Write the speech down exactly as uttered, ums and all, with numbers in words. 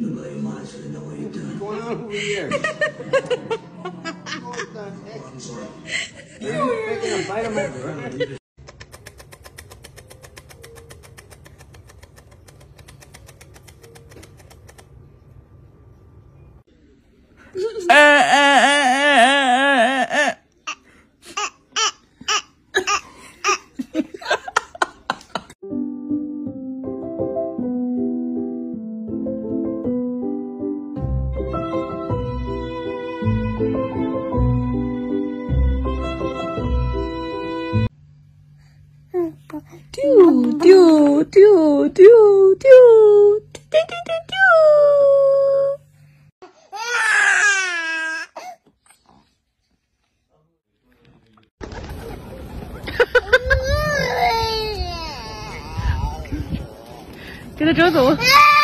Nobody wants to know what you're doing. What's going on over here? What the heck? I'm sorry. Are you taking a bite of my bread? Do do do do do do do do do.给他抓走。